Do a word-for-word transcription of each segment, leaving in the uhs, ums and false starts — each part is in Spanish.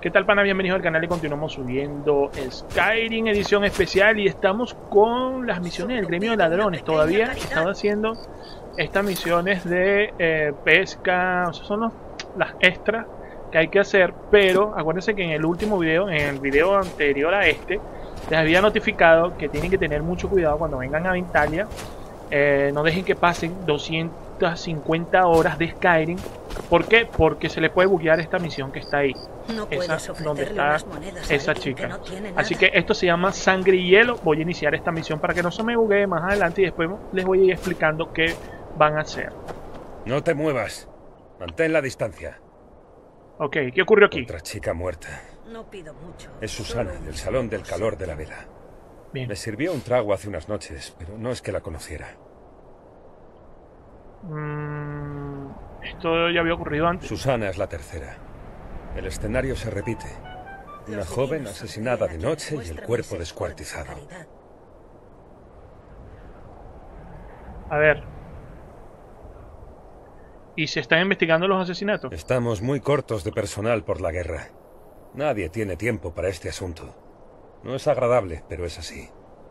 ¿Qué tal, pana? Bienvenidos al canal y continuamos subiendo Skyrim edición especial y estamos con las misiones del gremio de ladrones. Todavía estaba haciendo estas misiones de eh, pesca, o sea, son los, las extras que hay que hacer, pero acuérdense que en el último video, en el video anterior a este, les había notificado que tienen que tener mucho cuidado cuando vengan a Ventalia. Eh, no dejen que pasen doscientas cincuenta horas de Skyrim. ¿Por qué? Porque se le puede buguear esta misión que está ahí. No esa, donde está esa chica. No Así que esto se llama Sangre y Hielo. Voy a iniciar esta misión para que no se me buguee más adelante y después les voy a ir explicando qué van a hacer. No te muevas. Mantén la distancia. Ok, ¿qué ocurrió aquí? Otra chica muerta. No pido mucho. Es Susana, del Salón del Calor de la Vela. Bien. Me sirvió un trago hace unas noches, pero no es que la conociera. Mm, esto ya había ocurrido antes. Susana es la tercera. El escenario se repite. Una joven asesinada de noche y el cuerpo descuartizado. A ver. ¿Y se están investigando los asesinatos? Estamos muy cortos de personal por la guerra. Nadie tiene tiempo para este asunto. No es agradable, pero es así.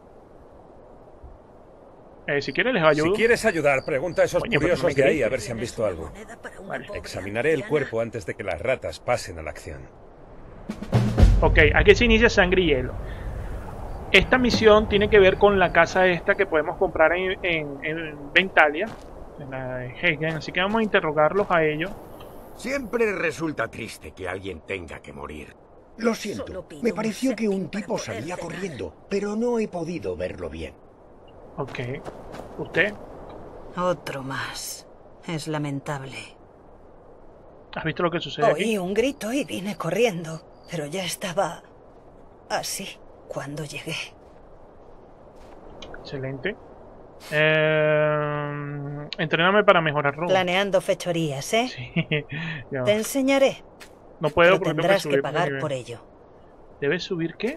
Eh, si quieres les ayudo. Si quieres ayudar, pregunta a esos Oye, curiosos pero no me de ahí queréis. a ver si han visto algo. Vale. Examinaré el cuerpo antes de que las ratas pasen a la acción. Ok, aquí se inicia Sangre y Hielo. Esta misión tiene que ver con la casa esta que podemos comprar en, en, en Ventalia, en la de Hagen, así que vamos a interrogarlos a ellos. Siempre resulta triste que alguien tenga que morir. Lo siento, me pareció que un tipo salía corriendo, pero no he podido verlo bien. Ok, ¿usted? Otro más. Es lamentable. ¿Has visto lo que sucede aquí? Oí un grito y vine corriendo, pero ya estaba así cuando llegué. Excelente. Eh, entréname para mejorar robo. Planeando fechorías, ¿eh? Sí, ya. Te enseñaré. No puedo Pero porque tengo que tendrás subir que mi pagar nivel. por ello. ¿Debes subir qué?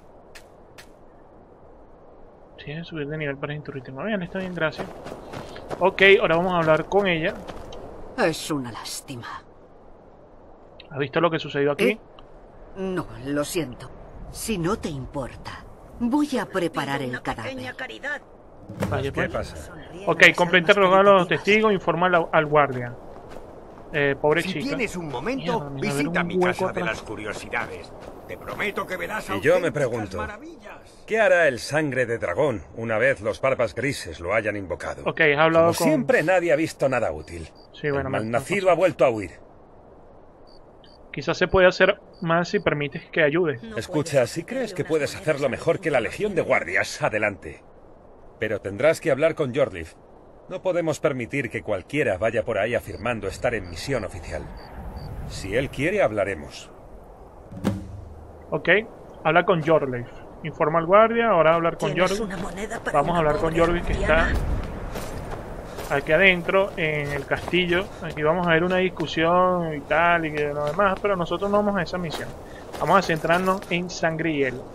Tienes que subir de nivel para instruirte. Muy bien, está bien, gracias. Ok, ahora vamos a hablar con ella. Es una lástima. ¿Has visto lo que sucedió aquí? ¿Eh? No, lo siento. Si no te importa, voy a preparar el cadáver. Vaya, ¿Qué pues. pasa? Ok, completa interrogar a los testigos, informa al, al guardia. Eh, pobre Si chica. tienes un momento, Mierda, me va a haber visita un mi hueco casa de atrás. las curiosidades. Te prometo que verás Y yo me auténticas pregunto, maravillas. ¿qué hará el sangre de dragón una vez los barbas grises lo hayan invocado? Ok, has hablado Como con... siempre, nadie ha visto nada útil. Sí, bueno, el me- malnacido ha vuelto a huir. Quizás se puede hacer más si permites que ayude. Escucha, si crees que puedes hacerlo mejor que la legión de guardias, adelante. Pero tendrás que hablar con Jorleif. No podemos permitir que cualquiera vaya por ahí afirmando estar en misión oficial. Si él quiere, hablaremos. Ok, habla con Jorleif. Informa al guardia, ahora hablar con ¿Tienes Jorleif. una moneda para Vamos a una hablar con pobre Jorleif que está anciana? aquí adentro en el castillo. Aquí vamos a ver una discusión y tal y que lo demás, pero nosotros no vamos a esa misión. Vamos a centrarnos en Sangre y Hielo.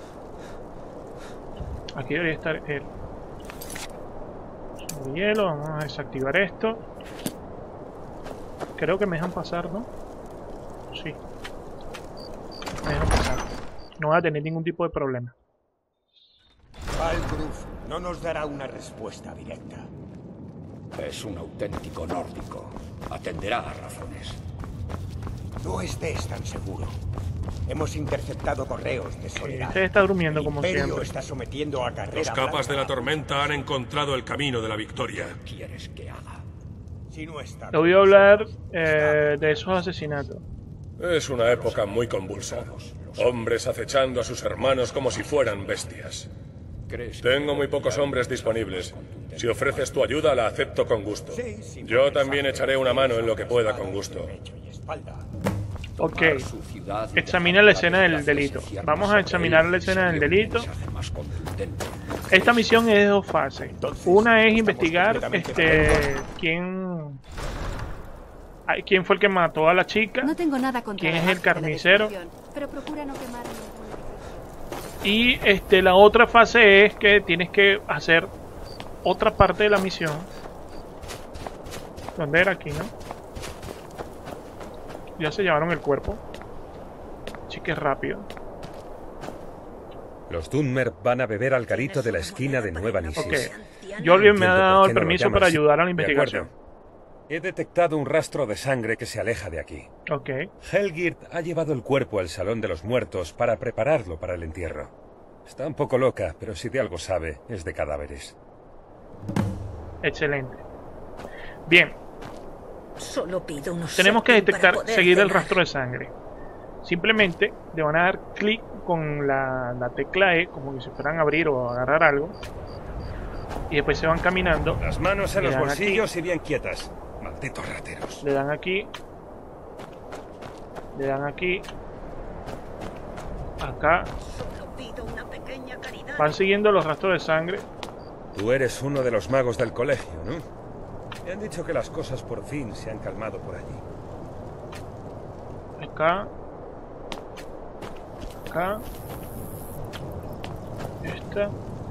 Aquí debería estar él. Sangre y Hielo, vamos a desactivar esto. Creo que me dejan pasar, ¿no? Sí. Me dejan pasar. No va a tener ningún tipo de problema. Balgruf no nos dará una respuesta directa. Es un auténtico nórdico. Atenderá a razones. No estés tan seguro. Hemos interceptado correos de soledad. Este está durmiendo El como Imperio siempre. está sometiendo a carrera Los capas de la blanca. tormenta han encontrado el camino de la victoria. ¿Quieres que haga? Si no está Le voy a hablar eh, de esos asesinatos. Es una época muy convulsa. Hombres acechando a sus hermanos como si fueran bestias. ¿Crees que Tengo muy pocos hombres disponibles. Si ofreces tu ayuda, la acepto con gusto. Yo también echaré una mano en lo que pueda con gusto. Ok, su ciudad y examina la escena del las delito. desgracias Vamos a sobre examinar él la escena del sería un delito. mensaje más contundente. Esta misión es de dos fases. Entonces, Una es estamos investigar completamente este quién ay, quién fue el que mató a la chica No tengo nada contra quién la es el magia de la carnicero destrucción, pero procura no quemar ningún edificio. y este la otra fase es que tienes que hacer otra parte de la misión. ¿Dónde era? Aquí, ¿no? Ya se llevaron el cuerpo. Así que rápido. Los Dunmer van a beber al garito de la esquina de Nueva Nisis. Ok. Jorvin me ha dado el permiso para ayudar a la investigación. He detectado un rastro de sangre que se aleja de aquí. Ok. Helgird ha llevado el cuerpo al Salón de los Muertos para prepararlo para el entierro. Está un poco loca, pero si de algo sabe, es de cadáveres. Excelente. Bien. Solo pido unos Tenemos que detectar, seguir cenar. el rastro de sangre. Simplemente le van a dar clic con la, la tecla E, como que si fueran a abrir o agarrar algo. Y después se van caminando. Las manos en Le los dan bolsillos aquí. y bien quietas. Malditos rateros. Le dan aquí. Le dan aquí. Acá. Solo pido una pequeña caridad. Van siguiendo los rastros de sangre. Tú eres uno de los magos del colegio, ¿no? Me han dicho que las cosas por fin se han calmado por allí. Acá. Acá. Esta.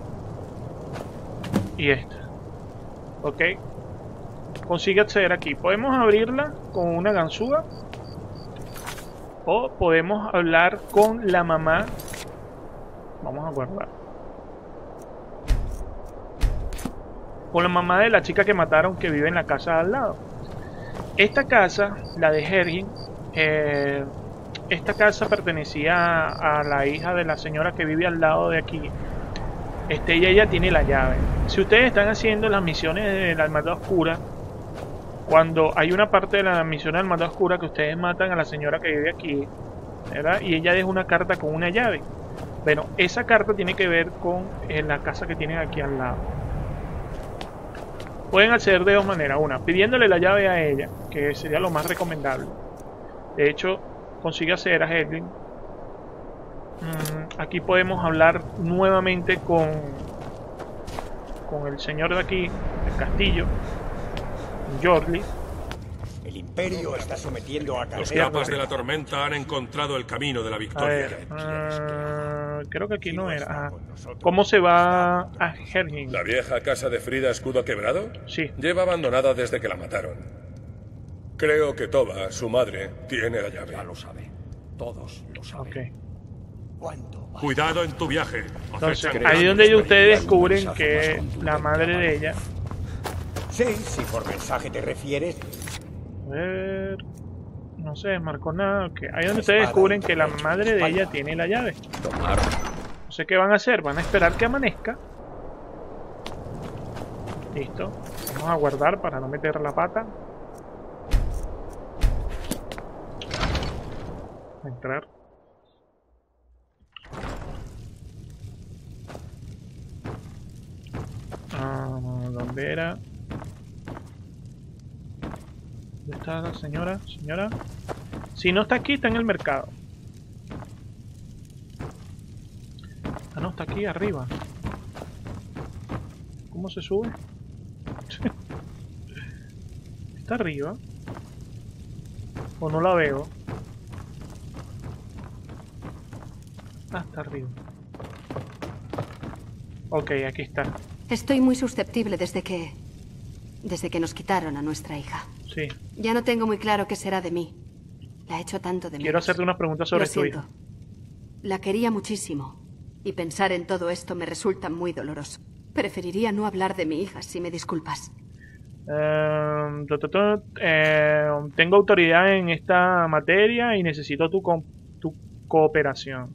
Y esta. Ok. Consigue acceder aquí. Podemos abrirla con una ganzúa. O podemos hablar con la mamá. Vamos a guardar. Con la mamá de la chica que mataron, que vive en la casa de al lado. Esta casa, la de Hergin, eh, esta casa pertenecía a la hija de la señora que vive al lado de aquí. Este, ella ya tiene la llave. Si ustedes están haciendo las misiones de la Hermandad Oscura, cuando hay una parte de la misión de la Hermandad Oscura que ustedes matan a la señora que vive aquí, ¿verdad? Y ella deja una carta con una llave. Bueno, esa carta tiene que ver con eh, la casa que tienen aquí al lado. Pueden acceder de dos maneras. Una, pidiéndole la llave a ella, que sería lo más recomendable. De hecho, consigue acceder a Hedlin. Mm, aquí podemos hablar nuevamente con, con el señor de aquí, del castillo, Jorli. El imperio está sometiendo a Los Caldea. capas de la tormenta han encontrado el camino de la A victoria. ver, uh, creo que aquí no era. Ah, ¿cómo se va a Hergin? ¿La vieja casa de Frida Escudo Quebrado? Sí. Lleva abandonada desde que la mataron. Creo que Toba, su madre, tiene la llave. Ya lo sabe. Todos lo saben. Ok. Cuidado en tu viaje. Entonces, Acecha- ahí donde ustedes descubren que la madre de ella. Sí, si por mensaje te refieres. A ver. No sé, marcó nada. Okay. Ahí donde ustedes descubren que la madre de ella tiene la llave. Tomar. No sé qué van a hacer. Van a esperar que amanezca. Listo. Vamos a guardar para no meter la pata. Entrar. Ah, ¿dónde era? ¿Dónde está la señora? Señora. Si no está aquí, está en el mercado. Ah, no, está aquí arriba. ¿Cómo se sube? ¿Está arriba? ¿O no la veo? Ah, está arriba. Ok, aquí está. Estoy muy susceptible desde que... desde que nos quitaron a nuestra hija. Sí. Ya no tengo muy claro qué será de mí. La he hecho tanto de menos. Quiero hacerte unas preguntas sobre Lo tu siento. hija. La quería muchísimo. Y pensar en todo esto me resulta muy doloroso. Preferiría no hablar de mi hija, si me disculpas. Eh, tu, tu, tu, eh, tengo autoridad en esta materia y necesito tu, co tu cooperación.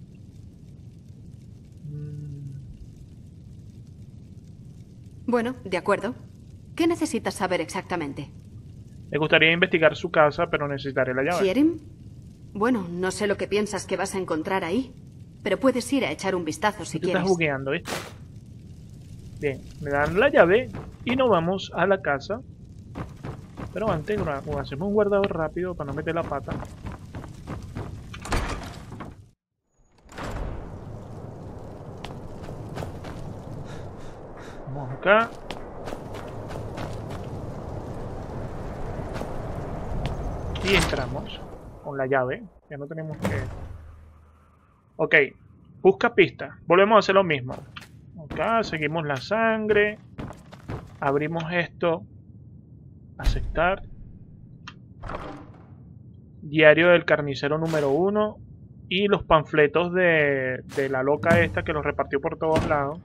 Bueno, de acuerdo. ¿Qué necesitas saber exactamente? Me gustaría investigar su casa, pero necesitaré la llave. ¿Shierim? Bueno, no sé lo que piensas que vas a encontrar ahí, pero puedes ir a echar un vistazo si Tú te quieres. estás bugueando, ¿viste? Bien, me dan la llave y nos vamos a la casa. Pero antes, hacemos un guardado rápido para no meter la pata. Vamos acá. Y entramos con la llave. Ya no tenemos que... Ok. Busca pista. Volvemos a hacer lo mismo. Acá seguimos la sangre. Abrimos esto. Aceptar. Diario del carnicero número uno. Y los panfletos de, de la loca esta que los repartió por todos lados.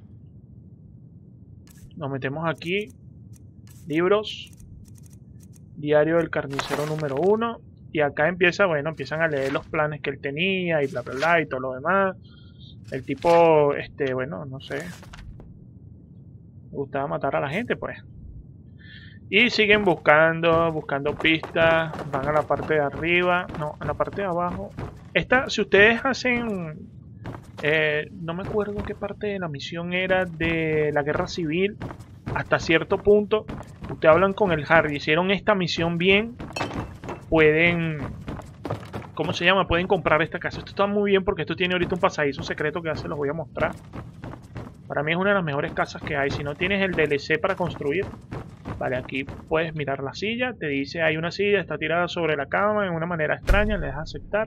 Nos metemos aquí. Libros. Diario del carnicero número uno. Y acá empieza, bueno, empiezan a leer los planes que él tenía y bla bla bla y todo lo demás. El tipo, este, bueno, no sé. Le gustaba matar a la gente, pues. Y siguen buscando, buscando pistas. Van a la parte de arriba. No, a la parte de abajo. Esta, si ustedes hacen... Eh, no me acuerdo qué parte de la misión era de la guerra civil. Hasta cierto punto. Ustedes hablan con el Harry. Hicieron esta misión bien. Pueden... ¿Cómo se llama? Pueden comprar esta casa. Esto está muy bien porque esto tiene ahorita un pasadizo secreto que ya se los voy a mostrar. Para mí es una de las mejores casas que hay. Si no tienes el D L C para construir... Vale, aquí puedes mirar la silla. Te dice, hay una silla, está tirada sobre la cama en una manera extraña. Le das a aceptar.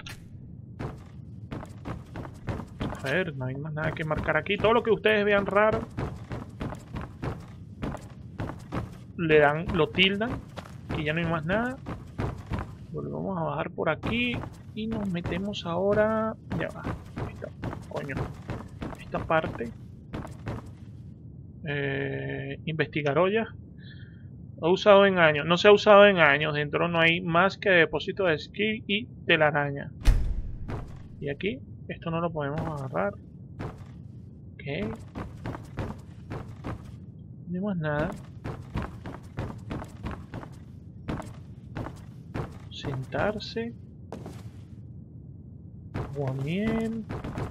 A ver, no hay más nada que marcar aquí. Todo lo que ustedes vean raro, le dan, lo tildan. Y ya no hay más nada. Volvemos a bajar por aquí. Y nos metemos ahora... Ya va. Esta, coño. Esta parte. Eh, investigar ollas. Ha usado en años. No se ha usado en años. Dentro no hay más que depósito de esquí y telaraña. Y aquí, esto no lo podemos agarrar. Ok. No hay más nada. Sentarse. Guamiel.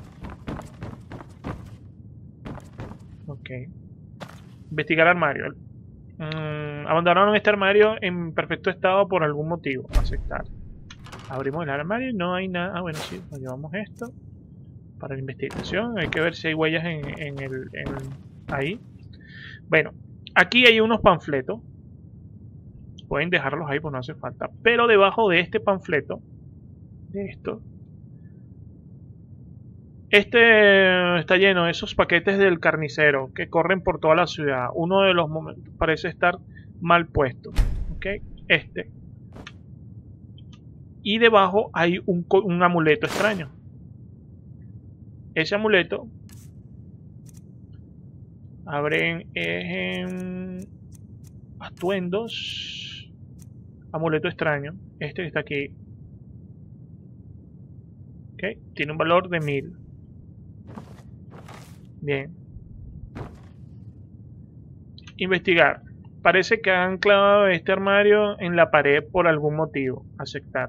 Ok. Investigar armario. Mm, abandonaron este armario en perfecto estado por algún motivo. Aceptar. Abrimos el armario y no hay nada. Ah, bueno, sí, nos llevamos esto para la investigación. Hay que ver si hay huellas en, en el en, ahí. Bueno, aquí hay unos panfletos. Pueden dejarlos ahí, pues no hace falta. Pero debajo de este panfleto, de esto, este está lleno de esos paquetes del carnicero que corren por toda la ciudad. Uno de los momentos parece estar mal puesto. ¿Ok? Este. Y debajo hay un, un amuleto extraño. Ese amuleto abren en atuendos. Amuleto extraño. Este que está aquí. Ok. Tiene un valor de mil. Bien. Investigar. Parece que han clavado este armario en la pared por algún motivo. Aceptar.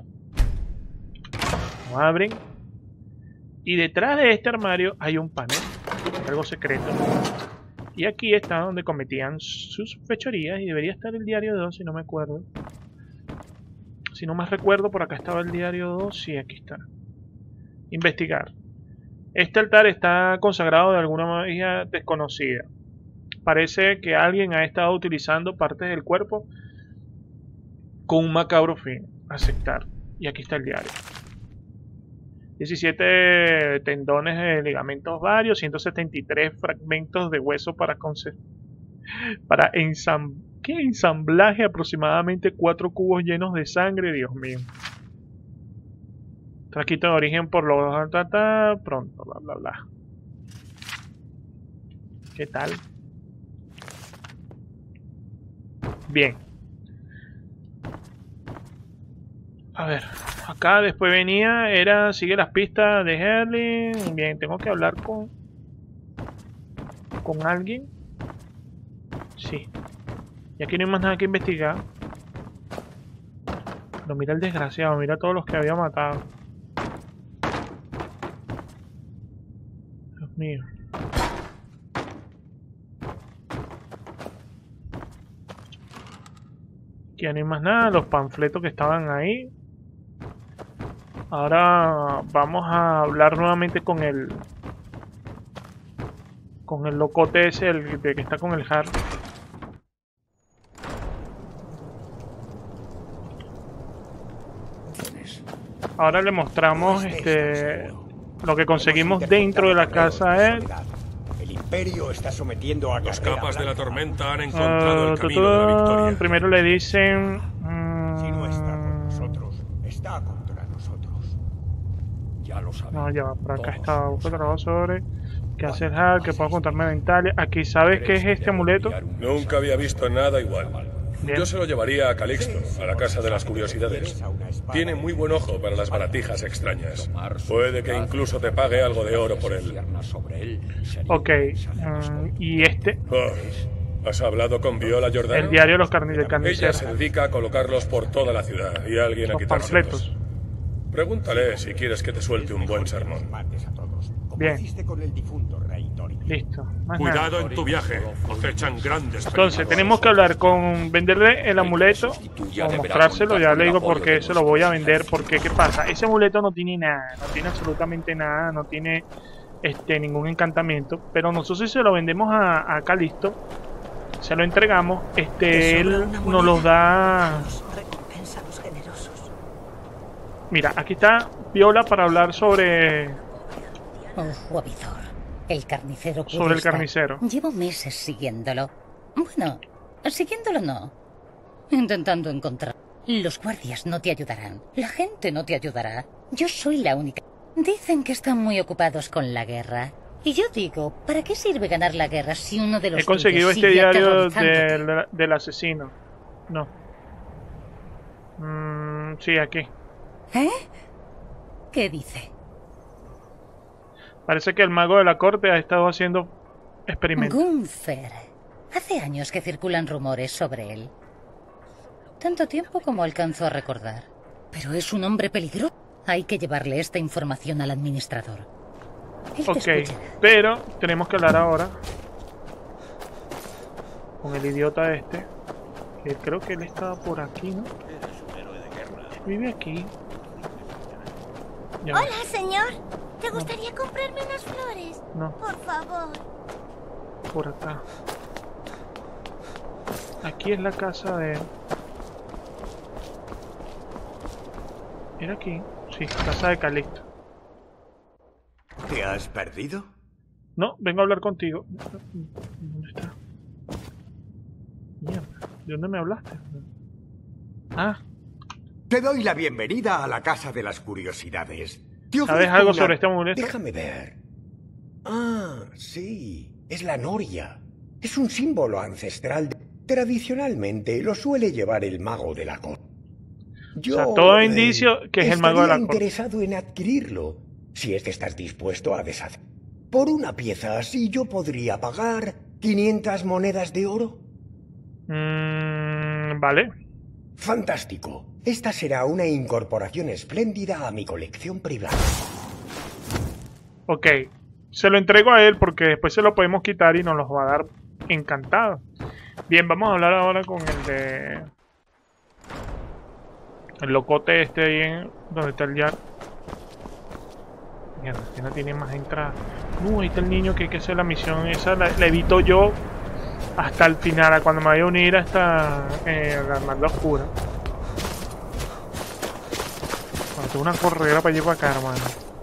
Lo abren. Y detrás de este armario hay un panel. Algo secreto. Y aquí está donde cometían sus fechorías. Y debería estar el diario dos, si no me acuerdo. Si no más recuerdo, por acá estaba el diario dos. Sí, aquí está. Investigar. Este altar está consagrado de alguna manera desconocida. Parece que alguien ha estado utilizando partes del cuerpo con un macabro fin. Aceptar. Y aquí está el diario. diecisiete tendones de ligamentos varios, ciento setenta y tres fragmentos de hueso para para ensam ¿qué? ensamblaje, aproximadamente cuatro cubos llenos de sangre, Dios mío. Trasquito de origen por los ta, ta, pronto, bla bla bla. ¿Qué tal? Bien. A ver, acá después venía, era, sigue las pistas de Herling. Bien, tengo que hablar con con alguien. Sí. Y aquí no hay más nada que investigar. Pero mira el desgraciado, mira todos los que había matado. Dios mío. Aquí no hay más nada, los panfletos que estaban ahí. Ahora vamos a hablar nuevamente con el con el locote ese, el de que está con el Harry. Ahora le mostramos este lo que conseguimos dentro de la casa a él. El imperio está sometiendo a Las capas de la tormenta han encontrado uh, el camino de la victoria. Primero le dicen si no está con nosotros, está contra nosotros. Ya lo sabemos. No, ya va, por acá está. Busco trabajo sobre. ¿Qué hace el hack? Que puedo contarme Ventalia. Aquí, ¿sabes qué es este amuleto? Nunca había visto nada igual. Bien. Yo se lo llevaría a Calixto, a la casa de las curiosidades. Tiene muy buen ojo para las baratijas extrañas. Puede que incluso te pague algo de oro por él. Ok. Um, ¿Y este? Oh, ¿has hablado con Viola Jordano? El diario de los carni del carnicero. Ella se dedica a colocarlos por toda la ciudad y alguien a Los quitárselos. panfletos. Pregúntale si quieres que te suelte un buen sermón. Bien. Listo. Más Cuidado nada. en tu viaje, acechan grandes Entonces, peligros. tenemos que hablar con venderle el amuleto o mostrárselo. Ya le digo por qué se lo voy a vender. Porque, ¿qué pasa? Ese amuleto no tiene nada, no tiene absolutamente nada, no tiene este ningún encantamiento. Pero nosotros, si se lo vendemos a, a Calixto, se lo entregamos, este él nos los da. Recompensa a los generosos. Mira, aquí está Viola para hablar sobre Ojo avisor. El carnicero. sobre el estar. carnicero. Llevo meses siguiéndolo. Bueno, siguiéndolo no. Intentando encontrar. Los guardias no te ayudarán. La gente no te ayudará. Yo soy la única. Dicen que están muy ocupados con la guerra. Y yo digo, ¿para qué sirve ganar la guerra si uno de los He conseguido tuyos este sigue diario aterrorizándote? del, del asesino. No. Mm, sí, aquí. ¿Eh? ¿Qué dice? Parece que el mago de la corte ha estado haciendo experimentos. Gunther. Hace años que circulan rumores sobre él. Tanto tiempo como alcanzo a recordar. Pero es un hombre peligroso. Hay que llevarle esta información al administrador. Él te Ok, escucha. pero tenemos que hablar ahora con el idiota este. Que creo que él estaba por aquí, ¿no? Vive aquí. Ya va. Hola, señor. ¿Te gustaría comprarme unas flores? No. Por favor. Por acá. Aquí es la casa de... ¿Era aquí? Sí, casa de Calixto. ¿Te has perdido? No, vengo a hablar contigo. ¿Dónde está? Mierda, ¿de dónde me hablaste? Ah, Te doy la bienvenida a la Casa de las Curiosidades. Te ¿sabes ofrezco algo una- sobre este amuleto? Déjame ver. Ah, sí. Es la noria. Es un símbolo ancestral. Tradicionalmente lo suele llevar el mago de la corte. Yo, O sea, todo eh, indicio que es el mago de la estaría corte. interesado en adquirirlo, si es que estás dispuesto a deshacer. Por una pieza así yo podría pagar quinientas monedas de oro. Mm, vale. Fantástico. Esta será una incorporación espléndida a mi colección privada. Ok. Se lo entrego a él porque después se lo podemos quitar y nos los va a dar encantado. Bien, vamos a hablar ahora con el de... El locote este ahí en... donde está el yard. Mierda, que no tiene más entrada. Uh, ahí está el niño que hay que hacer la misión. Esa la, la evito yo hasta el final, a cuando me vaya a unir hasta eh, la hermandad oscura. Bueno, tengo una corredera para llevar acá, hermano.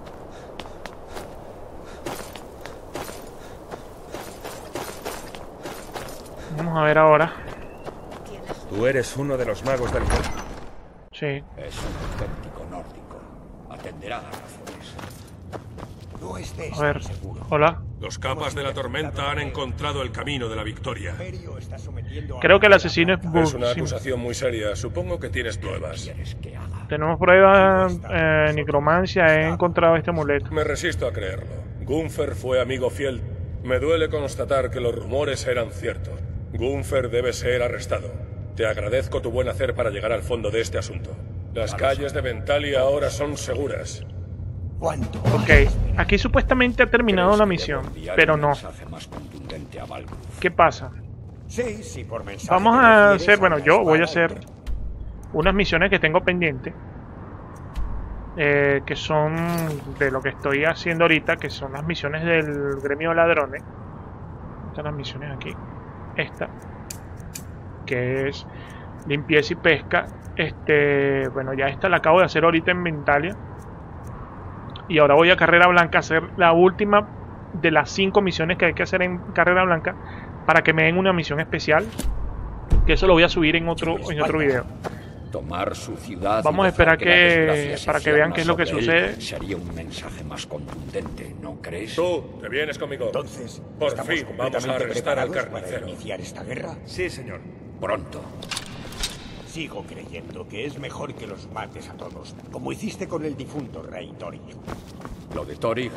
Vamos a ver ahora. Tú eres uno de los magos del mundo. Sí. Es un auténtico nórdico. Atenderá a razones. No estés A ver. tan seguro. Hola. Los capas de la tormenta han encontrado el camino de la victoria. Imperio está sometiendo a- Creo que el asesino es Es una Bugsy. acusación muy seria. Supongo que tienes pruebas. ¿Quieres que haga? Tenemos pruebas, eh, necromancia, he encontrado este amuleto. Me resisto a creerlo. Gunther fue amigo fiel. Me duele constatar que los rumores eran ciertos. Gunther debe ser arrestado. Te agradezco tu buen hacer para llegar al fondo de este asunto. Las calles de Ventalia ahora son seguras. ¿Cuánto? Ok, aquí supuestamente ha terminado ¿Crees la que misión, debo enviar pero un no. mensaje más contundente a Valgruf? ¿Qué pasa? Sí, sí, por mensaje Vamos te a refieres hacer, bueno, la yo voy a espada hacer unas misiones que tengo pendientes. Eh, que son de lo que estoy haciendo ahorita, que son las misiones del gremio de ladrones. Están las misiones aquí. Esta, que es limpieza y pesca. Este, bueno, ya esta la acabo de hacer ahorita en Ventalia. Y ahora voy a Carrera Blanca a hacer la última de las cinco misiones que hay que hacer en Carrera Blanca para que me den una misión especial. Que eso lo voy a subir en otro, en otro video. Tomar su ciudad. Vamos a esperar que para que vean qué es lo que sucede. Sería un mensaje más contundente, ¿no crees? Tú, te vienes conmigo. Entonces, por fin vamos a arrestar al carnicero. ¿Para iniciar esta guerra? Sí, señor. Pronto. Sigo creyendo que es mejor que los mates a todos, como hiciste con el difunto rey Torig. Lo de Torig.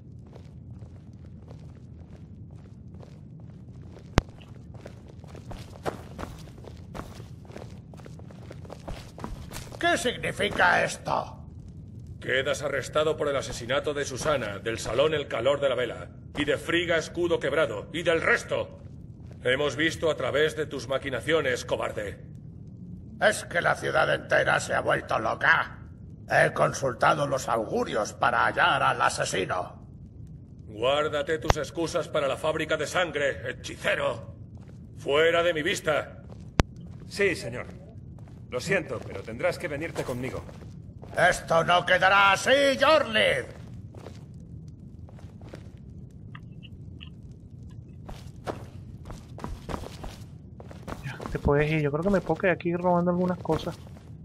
¿Qué significa esto? Quedas arrestado por el asesinato de Susana, del Salón El Calor de la Vela, y de Frigga Escudo Quebrado, y del resto. Hemos visto a través de tus maquinaciones, cobarde. ¿Es que la ciudad entera se ha vuelto loca? He consultado los augurios para hallar al asesino. Guárdate tus excusas para la fábrica de sangre, hechicero. Fuera de mi vista. Sí, señor. Lo siento, pero tendrás que venirte conmigo. ¡Esto no quedará así, Jorlid! Ya, te puedes ir. Yo creo que me puedo quedar aquí robando algunas cosas.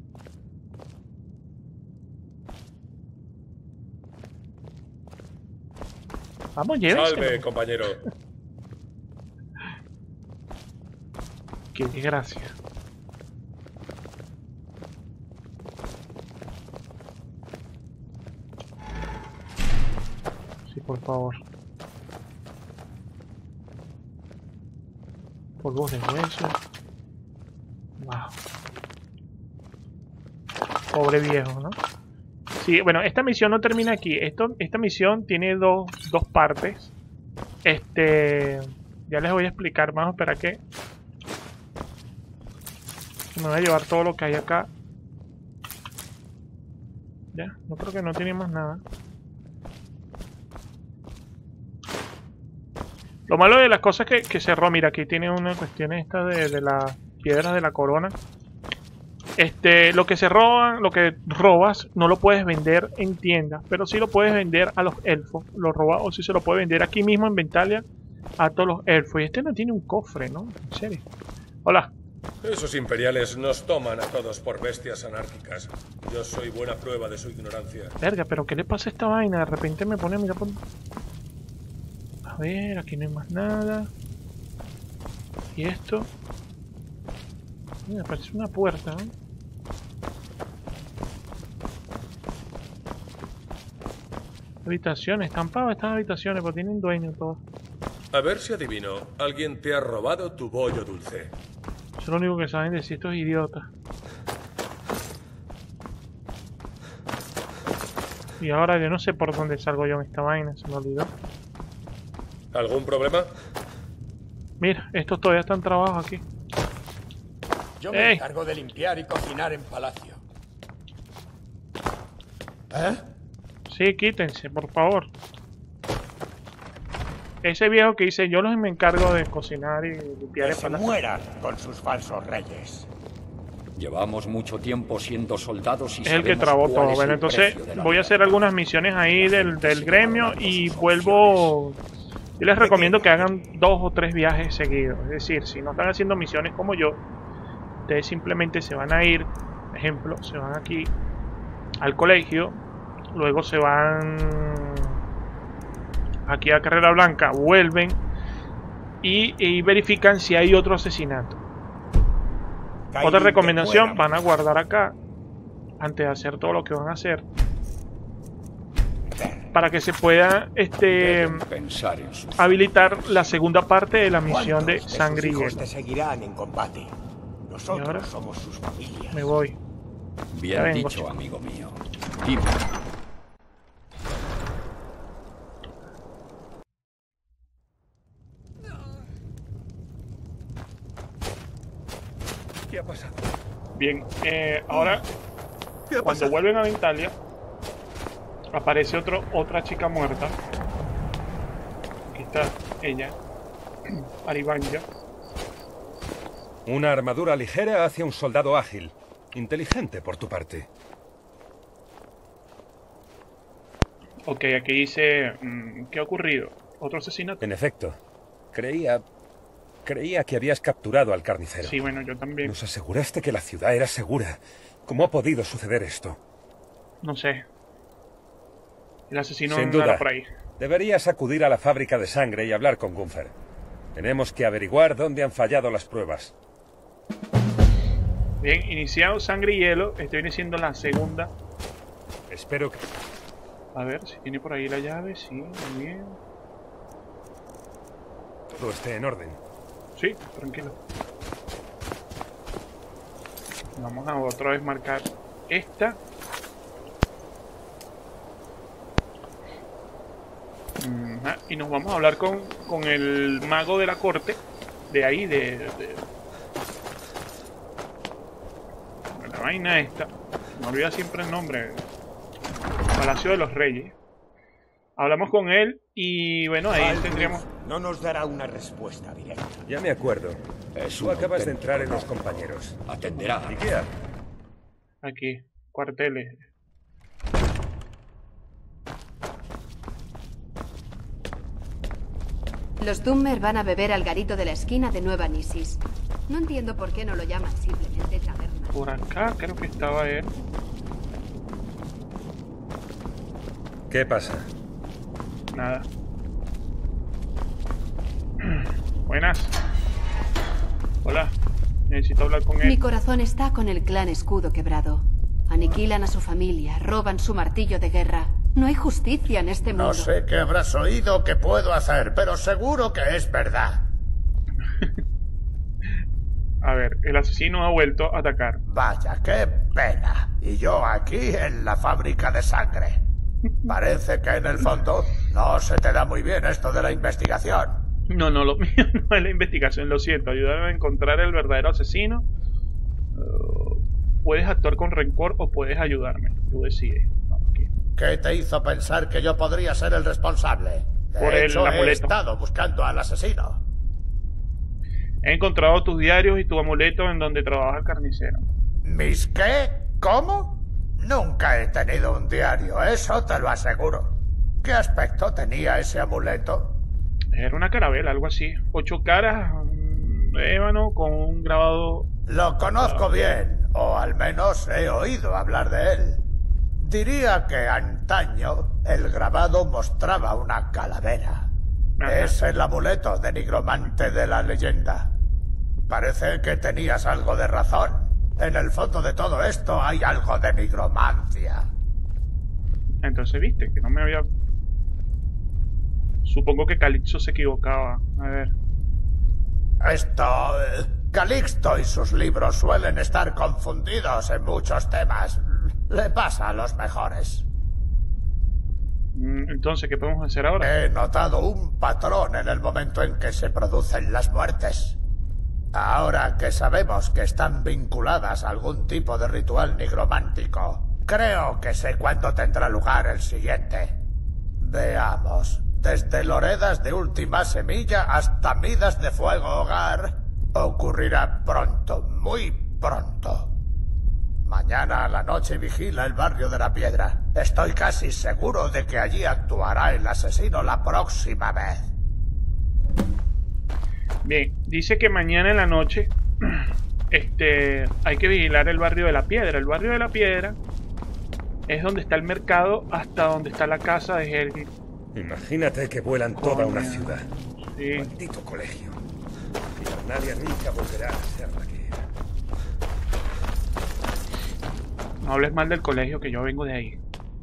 Vamos, llévenselo. Salve, compañero. Qué desgracia. Sí, por favor. Polvos de hueso. Wow. Pobre viejo, ¿no? Sí, bueno, esta misión no termina aquí. Esto, esta misión tiene dos, dos partes. Este... Ya les voy a explicar. Vamos a esperar que... Me voy a llevar todo lo que hay acá. Ya, no creo que no tiene más nada. Lo malo de las cosas que, que cerró, mira, aquí tiene una cuestión esta de, de las piedras de la corona. Este, lo que se roban, lo que robas, no lo puedes vender en tiendas, pero sí lo puedes vender a los elfos. Lo robado sí se lo puede vender aquí mismo en Ventalia a todos los elfos. Y este no tiene un cofre, ¿no? En serio. Hola. Esos imperiales nos toman a todos por bestias anárquicas. Yo soy buena prueba de su ignorancia. Verga, pero ¿qué le pasa a esta vaina? De repente me pone a mirar por... A ver, aquí no hay más nada. ¿Y esto? Mira, parece una puerta, ¿no? Habitaciones, están pavas estas habitaciones, pero tienen dueño todas. A ver si adivino. Alguien te ha robado tu bollo dulce. Eso es lo único que saben decir estos idiotas. Y ahora yo no sé por dónde salgo yo en esta vaina, se me olvidó. ¿Algún problema? Mira, estos todavía están trabajo aquí. Yo me encargo de limpiar y cocinar en palacio. ¿Eh? Sí, quítense, por favor. Ese viejo que dice, yo los me encargo de cocinar y limpiar Que el se palacio. mueran con sus falsos reyes. Llevamos mucho tiempo siendo soldados y Es el que trabó todo. Bueno, entonces voy a hacer algunas misiones ahí del, del gremio y vuelvo... Yo les recomiendo que hagan dos o tres viajes seguidos. Es decir, si no están haciendo misiones como yo, ustedes simplemente se van a ir, por ejemplo, se van aquí al colegio, luego se van aquí a Carrera Blanca, vuelven y, y verifican si hay otro asesinato. Otra recomendación, van a guardar acá antes de hacer todo lo que van a hacer para que se pueda este habilitar la segunda parte de la misión de Sangre y Hielo. Te seguirán en combate. Nosotros somos sus familias. Me voy. Bien vengo, dicho, chico. amigo mío. Dime. ¿Qué ha pasado? Bien, eh, ahora cuando vuelven a Ventalia aparece otro, otra chica muerta. Aquí está ella, Aribanja. Una armadura ligera hacia un soldado ágil. Inteligente por tu parte. Ok, aquí dice, mm, ¿qué ha ocurrido? ¿Otro asesinato? En efecto, creía Creía que habías capturado al carnicero. Sí, bueno, yo también. Nos aseguraste que la ciudad era segura. ¿Cómo ha podido suceder esto? No sé. El asesino Sin andará duda. por ahí. Deberías acudir a la fábrica de sangre y hablar con Gunther. Tenemos que averiguar dónde han fallado las pruebas. Bien, iniciado sangre y hielo. Este viene siendo la segunda. Espero que... A ver, si tiene por ahí la llave. Sí, muy bien. todo esté en orden. Sí, tranquilo. Vamos a otra vez marcar esta. Uh-huh. Y nos vamos a hablar con, con el mago de la corte. De ahí, de... de, de la vaina esta. Me olvida siempre el nombre. Palacio de los Reyes. Hablamos con él y bueno, ahí Baldruf tendríamos... no nos dará una respuesta directa. Ya me acuerdo. Es Tú un acabas de auténtico entrar en los honor. compañeros. Atenderá. ¿Y qué hace? Aquí, cuarteles. Los Dummer van a beber al garito de la esquina de Nueva Nisis. No entiendo por qué no lo llaman simplemente taberna. Por acá creo que estaba él. ¿Qué pasa? Nada. Buenas. Hola. Necesito hablar con él. Mi corazón está con el clan Escudo Quebrado. Aniquilan a su familia, roban su martillo de guerra. No hay justicia en este mundo. No sé qué habrás oído que puedo hacer, pero seguro que es verdad. A ver, el asesino ha vuelto a atacar. Vaya, qué pena. Y yo aquí en la fábrica de sangre. Parece que en el fondo no se te da muy bien esto de la investigación. No, no, lo mío no es la investigación, lo siento. Ayúdame a encontrar el verdadero asesino. Uh, puedes actuar con rencor o puedes ayudarme. Tú decides. No, aquí. ¿Qué te hizo pensar que yo podría ser el responsable? De Por el hecho, he amuleto. estado buscando al asesino. He encontrado tus diarios y tu amuleto en donde trabaja el carnicero. ¿Mis qué? ¿Cómo? Nunca he tenido un diario, eso te lo aseguro. ¿Qué aspecto tenía ese amuleto? Era una carabela, algo así. Ocho caras, un ébano con un grabado... Lo conozco bien, o al menos he oído hablar de él. Diría que antaño el grabado mostraba una calavera. Ajá. Es el amuleto de nigromante de la leyenda. Parece que tenías algo de razón. En el fondo de todo esto hay algo de nigromancia. Entonces viste que no me había... Supongo que Calixto se equivocaba. A ver. Esto... eh, Calixto y sus libros suelen estar confundidos en muchos temas. Le pasa a los mejores. Mm, Entonces, ¿qué podemos hacer ahora? He notado un patrón en el momento en que se producen las muertes. Ahora que sabemos que están vinculadas a algún tipo de ritual nigromántico, creo que sé cuándo tendrá lugar el siguiente. Veamos. Desde Loredas de Última Semilla hasta Midas de Fuego Hogar, ocurrirá pronto, muy pronto. Mañana a la noche vigila el barrio de la Piedra. Estoy casi seguro de que allí actuará el asesino la próxima vez. Bien, dice que mañana en la noche este, hay que vigilar el barrio de la Piedra. El barrio de la Piedra es donde está el mercado hasta donde está la casa de Helgi. Imagínate que vuelan toda una ciudad. Sí. Maldito colegio. Y Nadia nunca volverá a ser la que era. No hables mal del colegio, que yo vengo de ahí.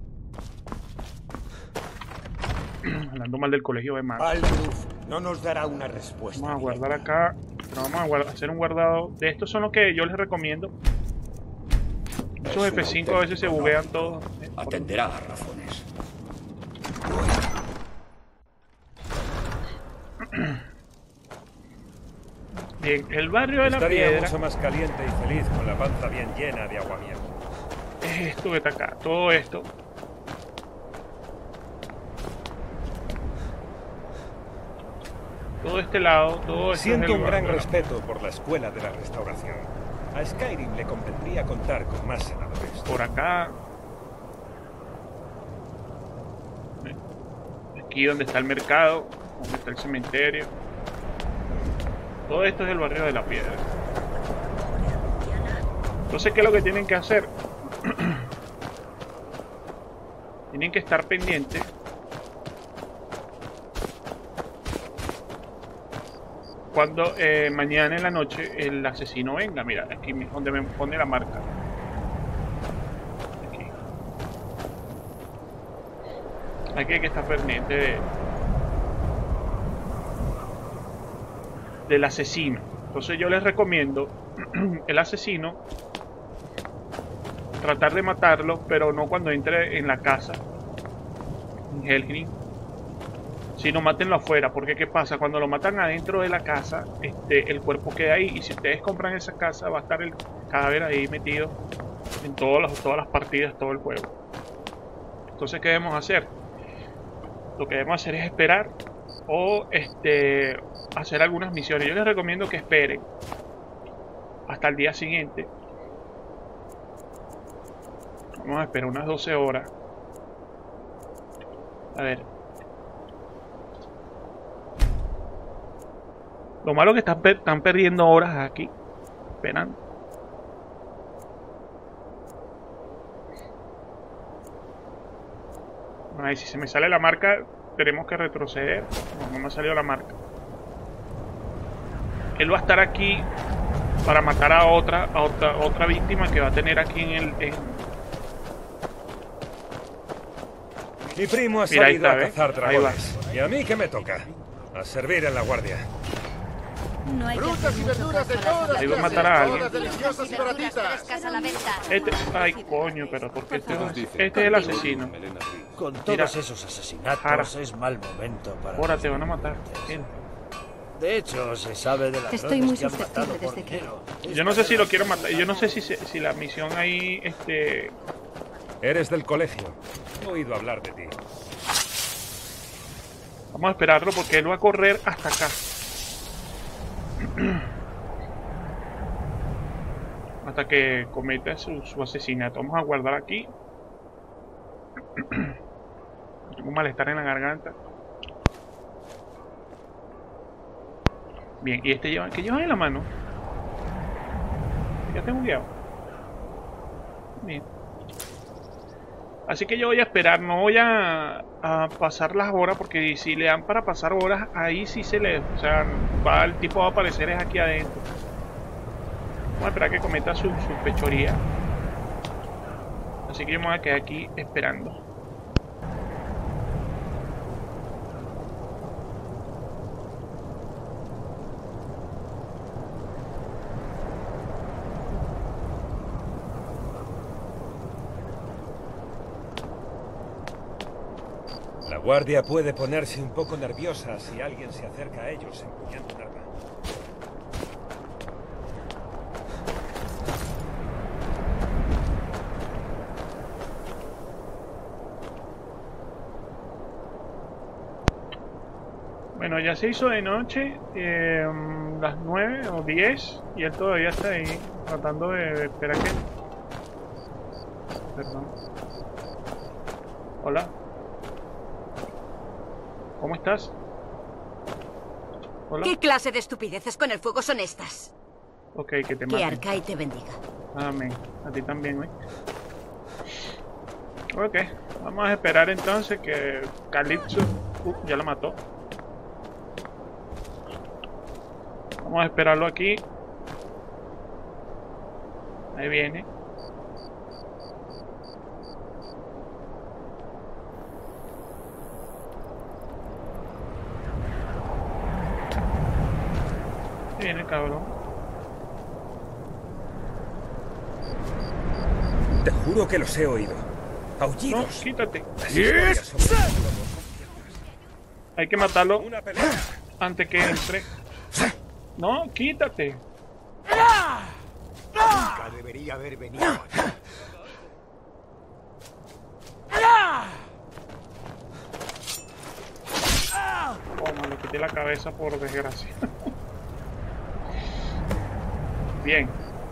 Hablando mal del colegio, ve mal. Baldruf no nos dará una respuesta. Vamos a guardar acá. Pero vamos a guardar, hacer un guardado. De estos son los que yo les recomiendo. Esos Es un F cinco a veces se auténtico buguean honor. todos. ¿eh? Atenderá a razones. Bien, el barrio de la Estaría Piedra mucho más caliente y feliz con la panza bien llena de aguamiel. es esto que está acá. Todo esto. Todo este lado, todo esto Siento es el un gran barrio. respeto por la escuela de la restauración. A Skyrim le convendría contar con más senadores. Por acá. Aquí donde está el mercado, donde está el cementerio. Todo esto es el barrio de la piedra. Entonces, ¿qué es lo que tienen que hacer? Tienen que estar pendientes cuando eh, mañana en la noche el asesino venga. Mira, aquí donde me pone la marca. Aquí. Aquí hay que estar pendiente de, del asesino. Entonces yo les recomiendo el asesino, tratar de matarlo, pero no cuando entre en la casa, en Helheim, sino mátenlo afuera, porque qué pasa, cuando lo matan adentro de la casa, este, el cuerpo queda ahí, y si ustedes compran esa casa va a estar el cadáver ahí metido en todas las, todas las partidas, todo el juego. Entonces, ¿qué debemos hacer? Lo que debemos hacer es esperar o este, hacer algunas misiones. Yo les recomiendo que esperen hasta el día siguiente. Vamos a esperar unas doce horas. A ver. Lo malo es que están, per están perdiendo horas aquí. Esperando. A ver, si se me sale la marca, tenemos que retroceder. No, no me ha salido la marca. Él va a estar aquí para matar a otra, a otra, otra víctima que va a tener aquí en el... En... Mi primo ha Mira, salido está, a cazar ¿eh? dragones. ¿Y a mí qué me toca? A servir en la guardia. No hay frutas y verduras de todas Ahí va a matar a alguien. deliciosas y baratitas. Este... Ay, coño, pero porque este, este es el asesino. Con todos Mira. esos asesinatos Jara. es mal momento para... Ahora te van a matar. Bien. De hecho, se sabe de ladrones Estoy muy que han matado susceptible por desde que... dinero. Yo no sé si lo quiero matar. Yo no sé si, se- si la misión ahí, este... Eres del colegio. He oído hablar de ti. Vamos a esperarlo porque él va a correr hasta acá. Hasta que cometa su, su asesinato. Vamos a guardar aquí. Tengo un malestar en la garganta. Bien, y este lleva... ¿Qué lleva en la mano? Ya tengo un guiado. Bien. Así que yo voy a esperar, no voy a, a pasar las horas, porque si le dan para pasar horas, ahí sí se le... O sea, va, el tipo va a aparecer es aquí adentro. Vamos a esperar que cometa su, su fechoría. Así que yo me voy a quedar aquí esperando. La guardia puede ponerse un poco nerviosa si alguien se acerca a ellos empuñando un arma. Bueno, ya se hizo de noche, eh, las nueve o diez, y él todavía está ahí tratando de, de esperar que... Perdón. Hola. ¿Cómo estás? Hola. ¿Qué clase de estupideces con el fuego son estas? Ok, que te Que maten. Arcai te bendiga. Amén. A ti también, güey. Ok, vamos a esperar entonces que Calypso... Uh, ya lo mató. Vamos a esperarlo aquí. Ahí viene. Ahí viene el cabrón. Te juro que los he oído. No, Aullidos. quítate. Las historias sobre los lobos. Hay que matarlo antes que entre. No, quítate. Nunca debería haber venido aquí. Toma, le quité la cabeza por desgracia. Bien.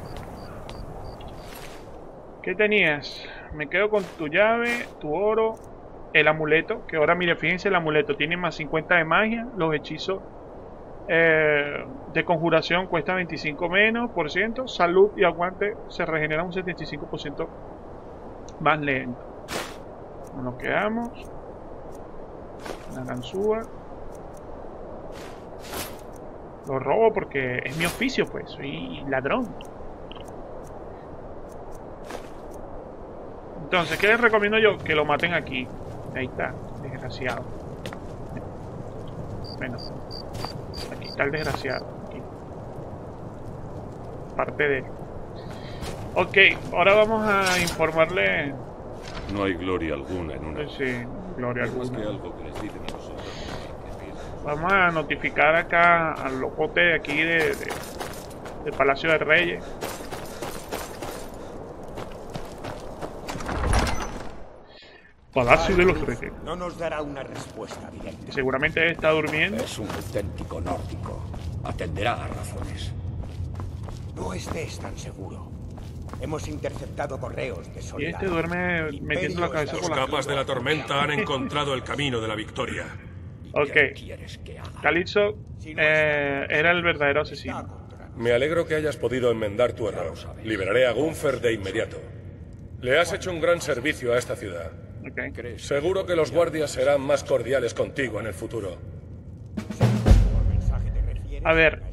¿Qué tenías? Me quedo con tu llave, tu oro, el amuleto. Que ahora, mire, fíjense, el amuleto tiene más cincuenta de magia. Los hechizos Eh, de conjuración cuesta veinticinco menos por ciento. Salud y aguante se regenera un setenta y cinco por ciento más lento. Nos quedamos. La ganzúa. Lo robo porque es mi oficio, pues. Soy ladrón. Entonces, ¿qué les recomiendo yo? Que lo maten aquí. Ahí está, desgraciado. Bueno, aquí está el desgraciado. Aquí. Parte de él. Ok, ahora vamos a informarle. No hay gloria alguna en una. Sí, gloria Es más alguna. que algo que les dicen a los soldados. Vamos a notificar acá al locote de aquí de, de, del Palacio de Reyes. Palacio de los Reyes. No nos dará una respuesta directa. Seguramente está durmiendo. Es un auténtico nórdico. Atenderá a razones. No estés tan seguro. Hemos interceptado correos de Y soldados. este duerme metiendo la cabeza Los por la... capas de la tormenta han encontrado el camino de la victoria. Ok. Calypso eh, era el verdadero asesino. Me alegro que hayas podido enmendar tu error. Liberaré a Gunther de inmediato. Le has hecho un gran servicio a esta ciudad. Okay. Seguro que los guardias serán más cordiales contigo en el futuro. A ver,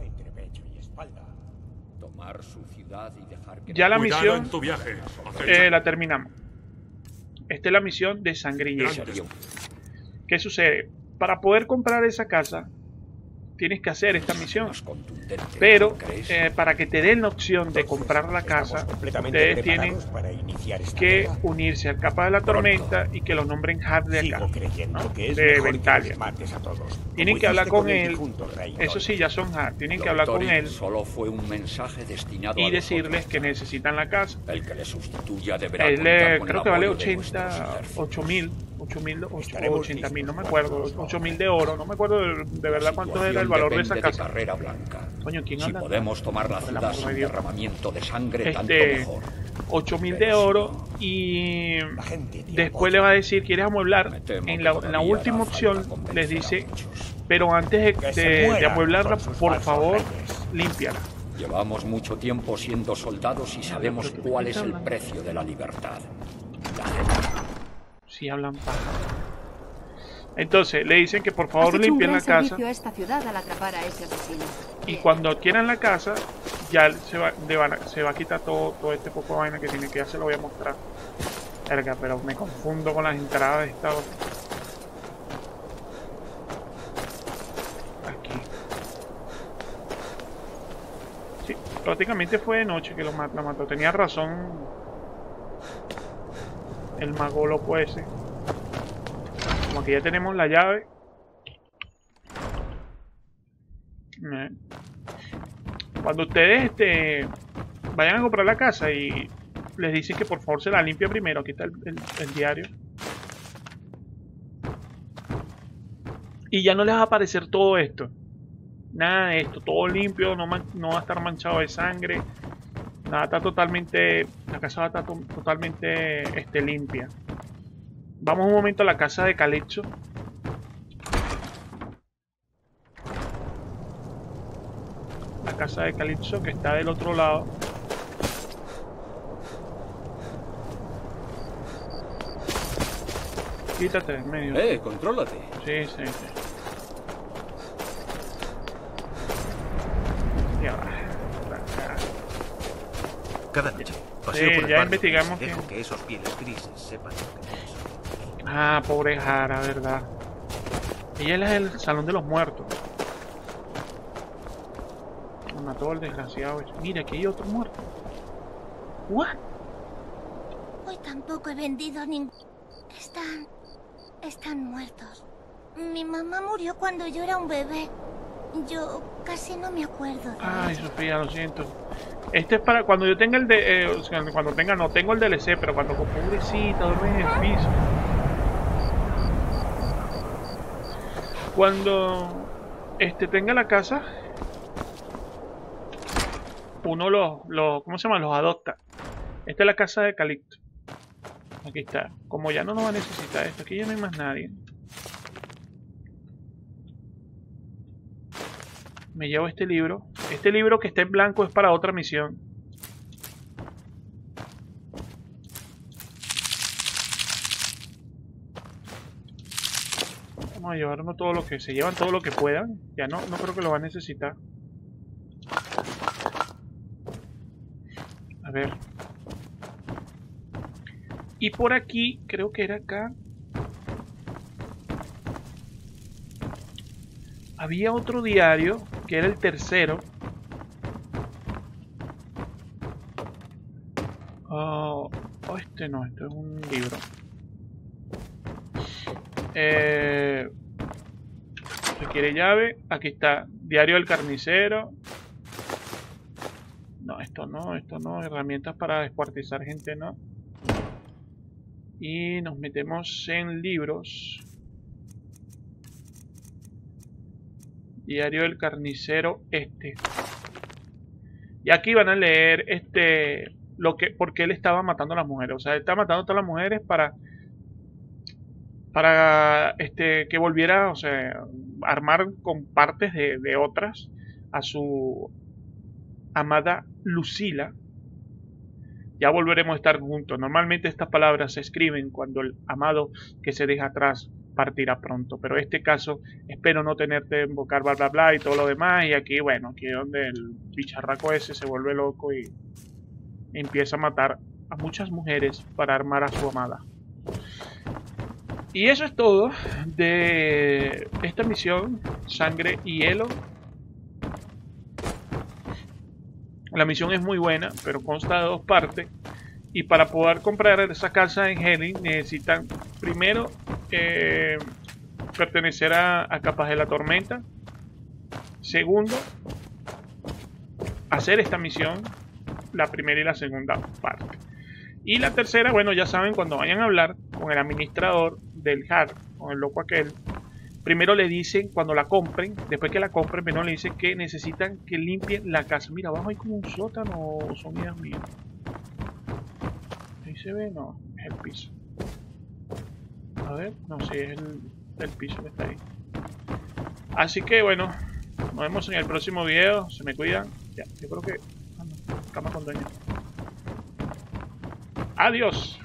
Tomar su ciudad y dejar que... ya la Cuidado misión en tu viaje. eh, la terminamos. Esta es la misión de Sangrillero. ¿Qué sucede? Para poder comprar esa casa, tienes que hacer esta misión. Pero eh, para que te den la opción de comprar la casa, ustedes tienen que unirse al Capa de la Tormenta y que los nombren Hat de acá, ¿no? De Ventalia. Tienen que hablar con él. Eso sí, ya son Hat. Tienen que hablar con él Solo fue un mensaje destinado y a los decirles otros. que necesitan la casa. El que le sustituya deberá Él contar le, con creo el que vale apoyo de nuestros ochenta, ejércitos. ocho mil, ocho mil, ochenta mil, no me acuerdo, ocho mil de oro, no me acuerdo de, de verdad cuánto era el valor de esa Depende casa. de Carrera Blanca. Coño, ¿quién Si habla? podemos tomar la Por el ciudad amor sin de Dios. derramamiento de sangre, tanto Este, mejor. ocho mil de oro y después le va a decir, ¿quieres amueblar? En la, en la última opción les dice, pero antes de, de, de amueblarla, por favor, límpiala. Llevamos mucho tiempo siendo soldados y sabemos cuál es el precio de la libertad. Si hablan paja. Entonces le dicen que por favor Has hecho un limpien gran la casa. servicio a esta ciudad al atrapar a ese asesino. Y cuando quieran la casa, ya se va, de van a- se va a quitar todo, todo este poco de vaina que tiene, que ya se lo voy a mostrar. Verga, pero me confundo con las entradas de esta otra. Aquí. Sí, prácticamente fue de noche que lo ma- la mató. Tenía razón el mago loco ese. Como que ya tenemos la llave. Eh. Cuando ustedes este, vayan a comprar la casa y les dicen que por favor se la limpie primero, aquí está el, el- el diario. Y ya no les va a aparecer todo esto. Nada de esto, todo limpio, no, man- no va a estar manchado de sangre. Nada, está totalmente, la casa va a estar to- totalmente este, limpia. Vamos un momento a la casa de Calypso. La casa de Calypso que está del otro lado. Quítate en medio. Eh, contrólate. Sí, sí, sí. Ya va. Acá. Cada noche Sí, paseo por el ya barrio investigamos y dejo que- que esos pieles grises sepan lo que pienso. Ah, pobre Jara, verdad. Ella es el salón de los muertos. Me mató el desgraciado ese. Mira, aquí hay otro muerto. ¿What? Hoy tampoco he vendido ningún... Están... están muertos. Mi mamá murió cuando yo era un bebé. Yo casi no me acuerdo de Ay, ella. Sofía, lo siento. Este es para cuando yo tenga el de... eh, o sea, cuando tenga... No tengo el D L C, pero cuando... Pobrecita, duerme en el piso. Cuando... Este tenga la casa... Uno los... los ¿cómo se llama? Los adopta. Esta es la casa de Calypso. Aquí está. Como ya no nos va a necesitar esto. Aquí ya no hay más nadie. Me llevo este libro. Este libro que está en blanco es para otra misión. Vamos a llevarnos todo lo que... Se llevan todo lo que puedan. Ya no, no creo que lo va a necesitar. A ver. Y por aquí, creo que era acá. Había otro diario, que era el tercero. Oh, oh, este no, este es un libro. Eh, requiere llave. Aquí está, diario del carnicero. No, esto no, esto no. Herramientas para descuartizar gente, no. Y nos metemos en libros. Diario del carnicero este. Y aquí van a leer este lo que por qué él estaba matando a las mujeres. O sea, él estaba matando a todas las mujeres para para este que volviera, o sea, armar con partes de, de otras a su amada Lucila. Ya volveremos a estar juntos. Normalmente estas palabras se escriben cuando el amado que se deja atrás partirá pronto, pero en este caso espero no tenerte que invocar bla bla bla y todo lo demás. Y aquí, bueno, aquí es donde el bicharraco ese se vuelve loco y empieza a matar a muchas mujeres para armar a su amada. Y eso es todo de esta misión, Sangre y Hielo. La misión es muy buena, pero consta de dos partes. Y para poder comprar esa casa en Helling necesitan primero eh, pertenecer a, a Capas de la Tormenta. Segundo, hacer esta misión, la primera y la segunda parte. Y la tercera, bueno, ya saben, cuando vayan a hablar con el administrador del H A R, con el loco aquel, primero le dicen, cuando la compren, después que la compren, primero le dicen que necesitan que limpien la casa. Mira, abajo hay como un sótano, o son ideas mías. Ahí se ve, no, es el piso. A ver, no, sí, es el, el piso que está ahí. Así que bueno, nos vemos en el próximo video. Se me cuidan. Ya, yo creo que... Ah, no, cama con dueño. Adiós.